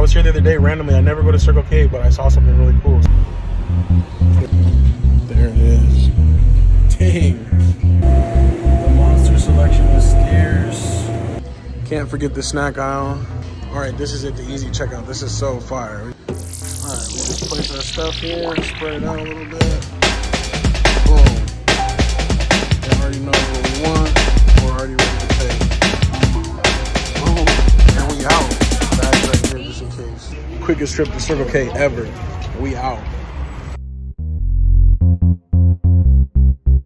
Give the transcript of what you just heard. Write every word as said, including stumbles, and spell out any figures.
was here the other day randomly. I never go to Circle K, but I saw something really cool. There it is. Dang. The monster selection is scarce. Can't forget the snack aisle. All right, this is it, the easy checkout. This is so fire. All right, we just place our stuff here, spread it out a little bit. Boom. They already know what we want. We're already ready to pay. Boom. And we out. Bags right here just in case. Quickest trip to Circle K ever. We out.